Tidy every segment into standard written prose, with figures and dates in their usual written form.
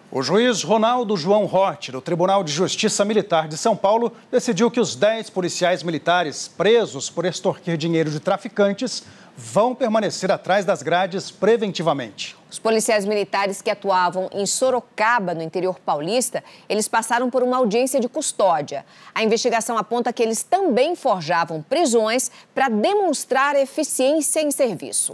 O juiz Ronaldo João Rotti, do Tribunal de Justiça Militar de São Paulo, decidiu que os 10 policiais militares presos por extorquir dinheiro de traficantes vão permanecer atrás das grades preventivamente. Os policiais militares que atuavam em Sorocaba, no interior paulista, eles passaram por uma audiência de custódia. A investigação aponta que eles também forjavam prisões para demonstrar eficiência em serviço.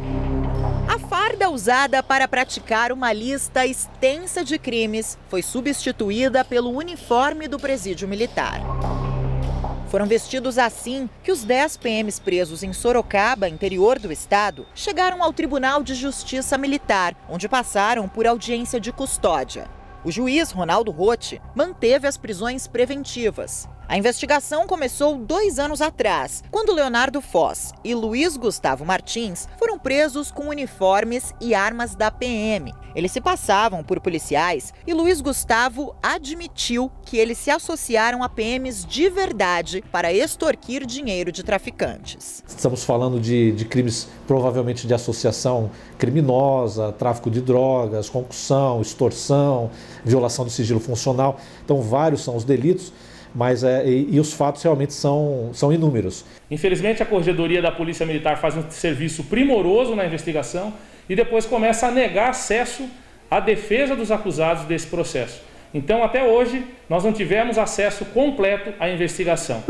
A farda usada para praticar uma lista extensa de crimes foi substituída pelo uniforme do presídio militar. Foram vestidos assim que os 10 PMs presos em Sorocaba, interior do estado, chegaram ao Tribunal de Justiça Militar, onde passaram por audiência de custódia. O juiz Ronaldo Rotti manteve as prisões preventivas. A investigação começou 2 anos atrás, quando Leonardo Foz e Luiz Gustavo Martins foram presos com uniformes e armas da PM. Eles se passavam por policiais e Luiz Gustavo admitiu que eles se associaram a PMs de verdade para extorquir dinheiro de traficantes. Estamos falando de crimes provavelmente de associação criminosa, tráfico de drogas, concussão, extorsão, violação do sigilo funcional. Então, vários são os delitos. Mas os fatos realmente são inúmeros. Infelizmente, a Corregedoria da Polícia Militar faz um serviço primoroso na investigação e depois começa a negar acesso à defesa dos acusados desse processo. Então, até hoje, nós não tivemos acesso completo à investigação.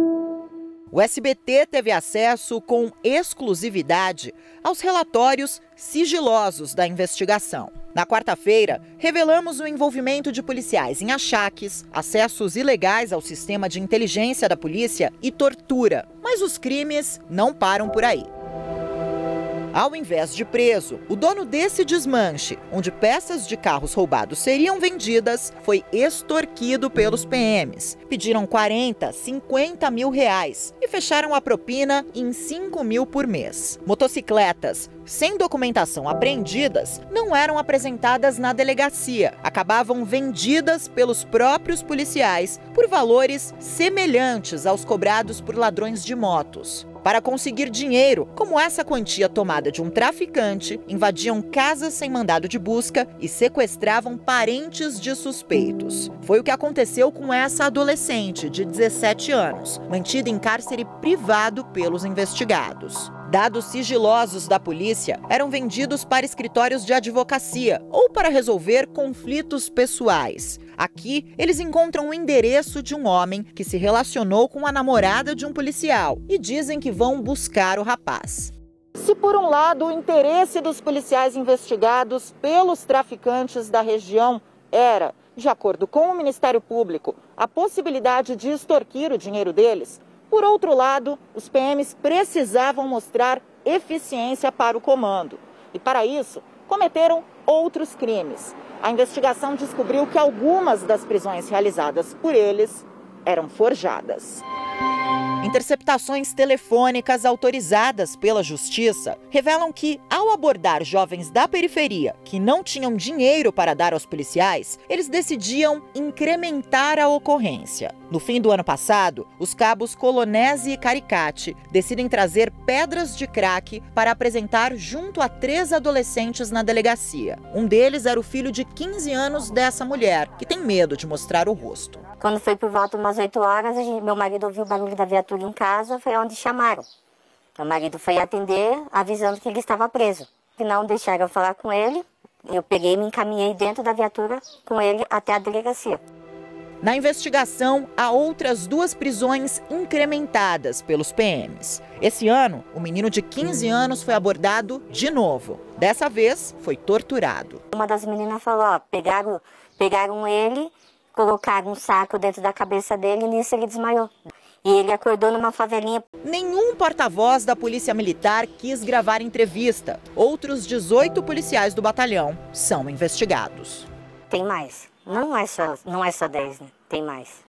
O SBT teve acesso com exclusividade aos relatórios sigilosos da investigação. Na quarta-feira, revelamos o envolvimento de policiais em achaques, acessos ilegais ao sistema de inteligência da polícia e tortura. Mas os crimes não param por aí. Ao invés de preso, o dono desse desmanche, onde peças de carros roubados seriam vendidas, foi extorquido pelos PMs. Pediram 40, 50 mil reais e fecharam a propina em 5 mil por mês. Motocicletas sem documentação apreendidas não eram apresentadas na delegacia. Acabavam vendidas pelos próprios policiais por valores semelhantes aos cobrados por ladrões de motos. Para conseguir dinheiro, como essa quantia tomada de um traficante, invadiam casas sem mandado de busca e sequestravam parentes de suspeitos. Foi o que aconteceu com essa adolescente de 17 anos, mantida em cárcere privado pelos investigados. Dados sigilosos da polícia eram vendidos para escritórios de advocacia ou para resolver conflitos pessoais. Aqui, eles encontram o endereço de um homem que se relacionou com a namorada de um policial e dizem que vão buscar o rapaz. Se por um lado o interesse dos policiais investigados pelos traficantes da região era, de acordo com o Ministério Público, a possibilidade de extorquir o dinheiro deles, por outro lado, os PMs precisavam mostrar eficiência para o comando. E para isso, cometeram outros crimes. A investigação descobriu que algumas das prisões realizadas por eles eram forjadas. Interceptações telefônicas autorizadas pela Justiça revelam que, ao abordar jovens da periferia que não tinham dinheiro para dar aos policiais, eles decidiam incrementar a ocorrência. No fim do ano passado, os cabos Colonese e Caricati decidem trazer pedras de crack para apresentar junto a 3 adolescentes na delegacia. Um deles era o filho de 15 anos dessa mulher, que tem medo de mostrar o rosto. Quando foi por volta de umas 8 horas, meu marido ouviu o barulho da viatura em casa, foi onde chamaram. Meu marido foi atender, avisando que ele estava preso. Não deixaram eu falar com ele, eu peguei e me encaminhei dentro da viatura com ele até a delegacia. Na investigação, há outras 2 prisões incrementadas pelos PMs. Esse ano, o menino de 15 anos foi abordado de novo. Dessa vez, foi torturado. Uma das meninas falou, ó, pegaram ele, colocaram um saco dentro da cabeça dele e nisso ele desmaiou. E ele acordou numa favelinha. Nenhum porta-voz da Polícia Militar quis gravar entrevista. Outros 18 policiais do batalhão são investigados. Tem mais. Não é só 10, né? Tem mais.